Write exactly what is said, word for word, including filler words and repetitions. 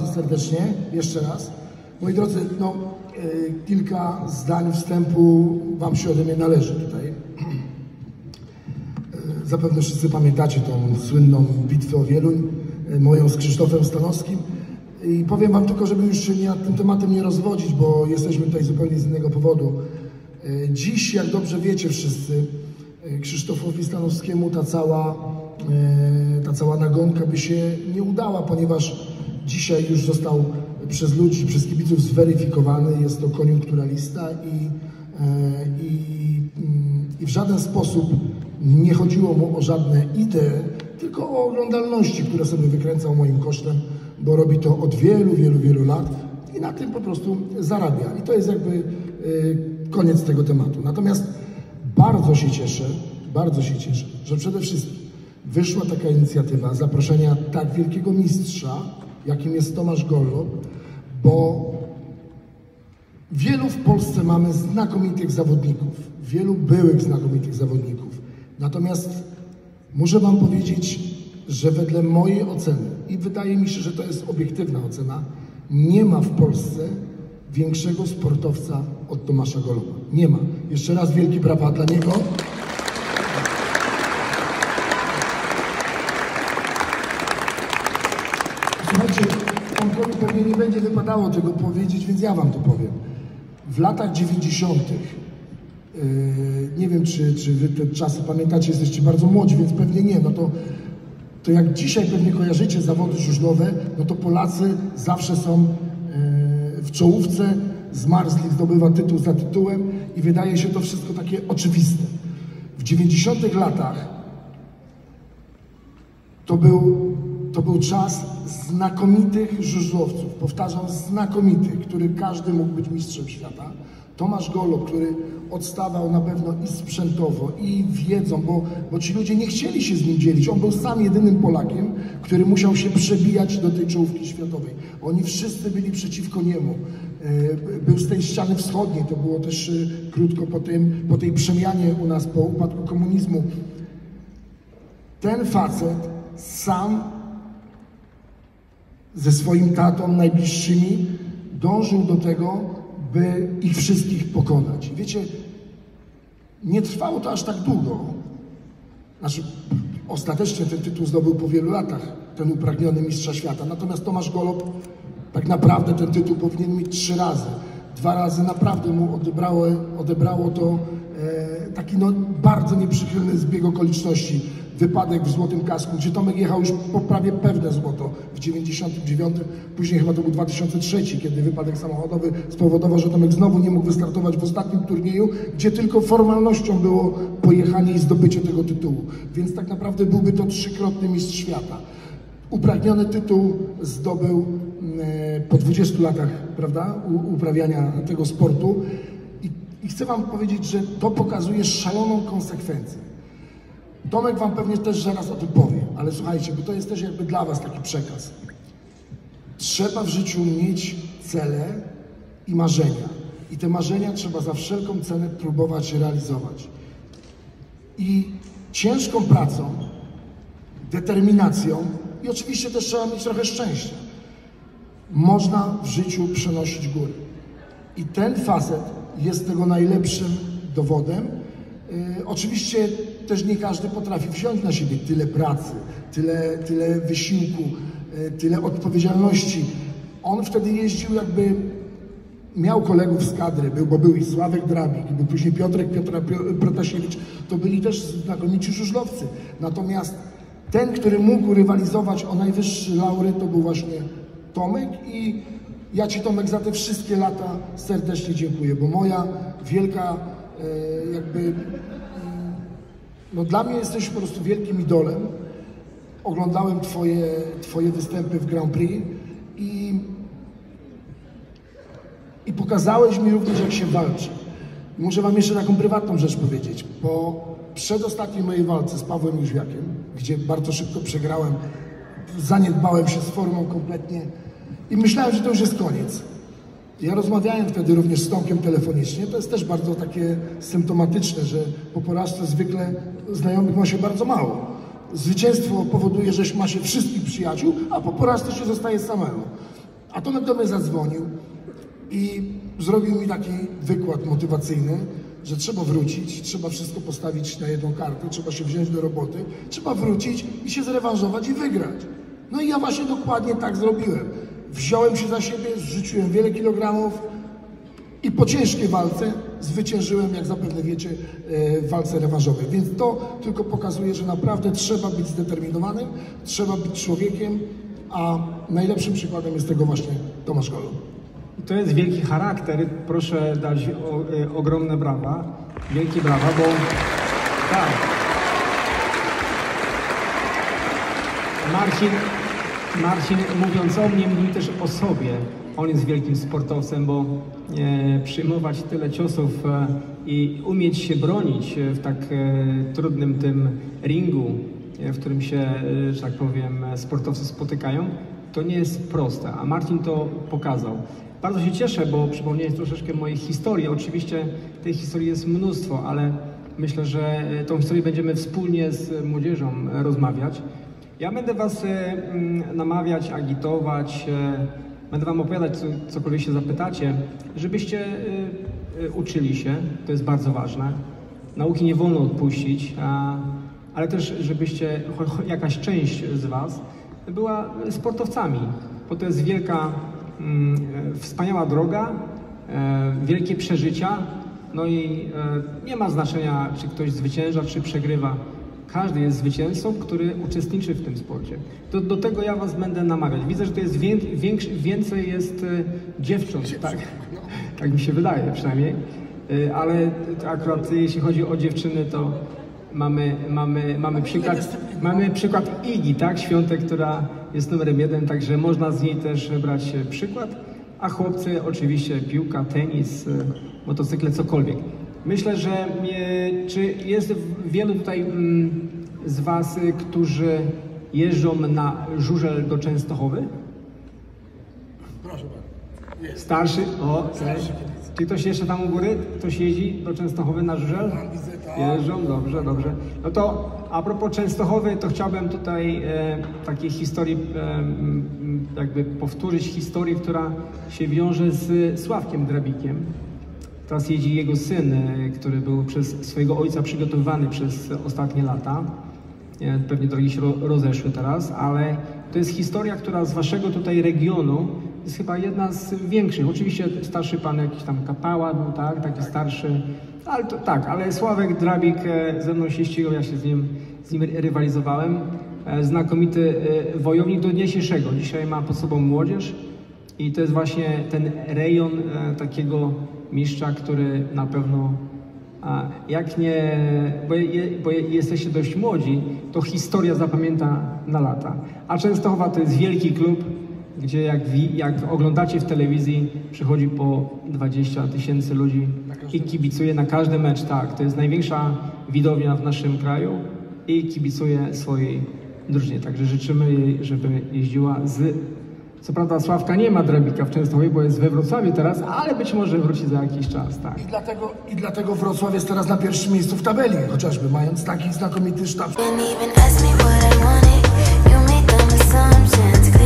bardzo serdecznie, jeszcze raz. Moi drodzy, no, y, kilka zdań wstępu Wam się ode mnie należy tutaj. Y, zapewne wszyscy pamiętacie tą słynną bitwę o Wieluń, y, moją z Krzysztofem Stanowskim. I powiem Wam tylko, żeby już się nie, nad tym tematem nie rozwodzić, bo jesteśmy tutaj zupełnie z innego powodu. Y, dziś, jak dobrze wiecie wszyscy, y, Krzysztofowi Stanowskiemu ta cała, y, ta cała nagonka by się nie udała, ponieważ dzisiaj już został przez ludzi, przez kibiców zweryfikowany. Jest to koniunkturalista i, i, i w żaden sposób nie chodziło mu o żadne idee, tylko o oglądalności, które sobie wykręcał moim kosztem, bo robi to od wielu, wielu, wielu lat i na tym po prostu zarabia. I to jest jakby koniec tego tematu. Natomiast bardzo się cieszę, bardzo się cieszę, że przede wszystkim wyszła taka inicjatywa zaproszenia tak wielkiego mistrza, jakim jest Tomasz Gollop, bo wielu w Polsce mamy znakomitych zawodników, wielu byłych znakomitych zawodników. Natomiast muszę Wam powiedzieć, że wedle mojej oceny, i wydaje mi się, że to jest obiektywna ocena, nie ma w Polsce większego sportowca od Tomasza Gollopa. Nie ma. Jeszcze raz wielkie brawa dla niego. Słuchajcie, Tomkowi pewnie nie będzie wypadało tego powiedzieć, więc ja Wam to powiem. W latach dziewięćdziesiątych, yy, nie wiem, czy, czy Wy te czasy pamiętacie, jesteście bardzo młodzi, więc pewnie nie, no to, to jak dzisiaj pewnie kojarzycie zawody żużlowe, no to Polacy zawsze są yy, w czołówce, Zmarzlik zdobywa tytuł za tytułem i wydaje się to wszystko takie oczywiste. W dziewięćdziesiątych latach to był To był czas znakomitych żużlowców, powtarzam, znakomitych, który każdy mógł być mistrzem świata. Tomasz Gollop, który odstawał na pewno i sprzętowo, i wiedzą, bo, bo ci ludzie nie chcieli się z nim dzielić. On był sam jedynym Polakiem, który musiał się przebijać do tej czołówki światowej. Oni wszyscy byli przeciwko niemu. Był z tej ściany wschodniej, to było też krótko po, tym, po tej przemianie u nas, po upadku komunizmu. Ten facet sam ze swoim tatą, najbliższymi, dążył do tego, by ich wszystkich pokonać. Wiecie, nie trwało to aż tak długo. Znaczy, ostatecznie ten tytuł zdobył po wielu latach, ten upragniony mistrza świata. Natomiast Tomasz Gollop tak naprawdę ten tytuł powinien mieć trzy razy. Dwa razy naprawdę mu odebrało, odebrało to e, taki no, bardzo nieprzychylny zbieg okoliczności. Wypadek w Złotym Kasku, gdzie Tomek jechał już po prawie pewne złoto w dziewięćdziesiątym dziewiątym, później chyba to był dwa tysiące trzeci, kiedy wypadek samochodowy spowodował, że Tomek znowu nie mógł wystartować w ostatnim turnieju, gdzie tylko formalnością było pojechanie i zdobycie tego tytułu. Więc tak naprawdę byłby to trzykrotny mistrz świata. Upragniony tytuł zdobył e, po dwudziestu latach, prawda, u, uprawiania tego sportu. I, I chcę Wam powiedzieć, że to pokazuje szaloną konsekwencję. Tomek Wam pewnie też zaraz o tym powie, ale słuchajcie, bo to jest też jakby dla Was taki przekaz. Trzeba w życiu mieć cele i marzenia. I te marzenia trzeba za wszelką cenę próbować realizować. I ciężką pracą, determinacją i oczywiście też trzeba mieć trochę szczęścia. Można w życiu przenosić góry. I ten facet jest tego najlepszym dowodem. Yy, oczywiście też nie każdy potrafi wziąć na siebie tyle pracy, tyle, tyle wysiłku, yy, tyle odpowiedzialności. On wtedy jeździł jakby, miał kolegów z kadry, był, bo był i Sławek Drabik, był później Piotrek Piotra Protasiewicz, to byli też znakomici żużlowcy. Natomiast ten, który mógł rywalizować o najwyższy laury, to był właśnie Tomek i ja Ci, Tomek, za te wszystkie lata serdecznie dziękuję, bo moja wielka e, jakby, no dla mnie jesteś po prostu wielkim idolem. Oglądałem Twoje, twoje występy w Grand Prix i, i pokazałeś mi również, jak się walczy. I muszę Wam jeszcze taką prywatną rzecz powiedzieć. Po przedostatniej mojej walce z Pawłem Jóźwiakiem, gdzie bardzo szybko przegrałem, zaniedbałem się z formą kompletnie i myślałem, że to już jest koniec. Ja rozmawiałem wtedy również z Tomkiem telefonicznie. To jest też bardzo takie symptomatyczne, że po porażce zwykle znajomych ma się bardzo mało. Zwycięstwo powoduje, że ma się wszystkich przyjaciół, a po porażce się zostaje samemu. A Tomek do mnie zadzwonił i zrobił mi taki wykład motywacyjny, że trzeba wrócić, trzeba wszystko postawić na jedną kartę, trzeba się wziąć do roboty, trzeba wrócić i się zrewanżować i wygrać. No i ja właśnie dokładnie tak zrobiłem. Wziąłem się za siebie, zrzuciłem wiele kilogramów i po ciężkiej walce zwyciężyłem, jak zapewne wiecie, w walce rewanżowej. Więc to tylko pokazuje, że naprawdę trzeba być zdeterminowanym, trzeba być człowiekiem, a najlepszym przykładem jest tego właśnie Tomasz Golo. To jest wielki charakter, proszę dać o, y, ogromne brawa, wielkie brawa, bo tak. Marcin, Marcin mówiąc o mnie, mówi też o sobie. On jest wielkim sportowcem, bo e, przyjmować tyle ciosów e, i umieć się bronić w tak e, trudnym tym ringu, e, w którym się, e, że tak powiem, sportowcy spotykają, to nie jest proste, a Marcin to pokazał. Bardzo się cieszę, bo przypomniałeś troszeczkę mojej historii. Oczywiście tej historii jest mnóstwo, ale myślę, że tą historię będziemy wspólnie z młodzieżą rozmawiać. Ja będę was e, namawiać, agitować, e, będę wam opowiadać, co, cokolwiek się zapytacie, żebyście e, e, uczyli się, to jest bardzo ważne. Nauki nie wolno odpuścić, a, ale też żebyście, cho, cho, jakaś część z was była sportowcami, bo to jest wielka, mm, wspaniała droga, e, wielkie przeżycia, no i e, nie ma znaczenia, czy ktoś zwycięża, czy przegrywa. Każdy jest zwycięzcą, który uczestniczy w tym sporcie. Do, do tego ja was będę namawiać. Widzę, że to jest wię, większy, więcej jest e, dziewcząt, tak? Tak mi się wydaje przynajmniej. E, ale akurat jeśli chodzi o dziewczyny, to mamy, mamy, mamy, przykład, mamy przykład Igi, tak? Świątek, która jest numerem jeden, także można z niej też brać przykład. A chłopcy oczywiście piłka, tenis, e, motocykle, cokolwiek. Myślę, że e, czy jest wielu tutaj mm, z was, y, którzy jeżdżą na żużel do Częstochowy? Proszę bardzo. Jest. Starszy? O, Starszy. czy ktoś jeszcze tam u góry? Ktoś jeździ do Częstochowy na żużel? Jeżdżą, dobrze, dobrze. No to a propos Częstochowy, to chciałbym tutaj e, takiej historii, e, jakby powtórzyć historię, która się wiąże z Sławkiem Drabikiem. Teraz jeździ jego syn, który był przez swojego ojca przygotowywany przez ostatnie lata. Pewnie drogi się rozeszły teraz, ale to jest historia, która z waszego tutaj regionu jest chyba jedna z większych. Oczywiście starszy pan jakiś tam Kapała był, tak, taki starszy, ale to, tak, ale Sławek Drabik ze mną się ścigał, ja się z nim, z nim rywalizowałem. Znakomity wojownik do dnia dzisiejszego. Dzisiaj ma pod sobą młodzież i to jest właśnie ten rejon takiego mistrza, który na pewno, a jak nie, bo, je, bo jesteście dość młodzi, to historia zapamięta na lata. A Częstochowa to jest wielki klub, gdzie jak, wi, jak oglądacie w telewizji, przychodzi po dwadzieścia tysięcy ludzi i kibicuje na każdy mecz. Tak, to jest największa widownia w naszym kraju i kibicuje swojej drużynie. Także życzymy jej, żeby jeździła z... Co prawda Sławka nie ma Drabika w Częstochowie, bo jest we Wrocławiu teraz, ale być może wróci za jakiś czas, tak. I dlatego, i dlatego Wrocław jest teraz na pierwszym miejscu w tabeli, chociażby mając taki znakomity sztab.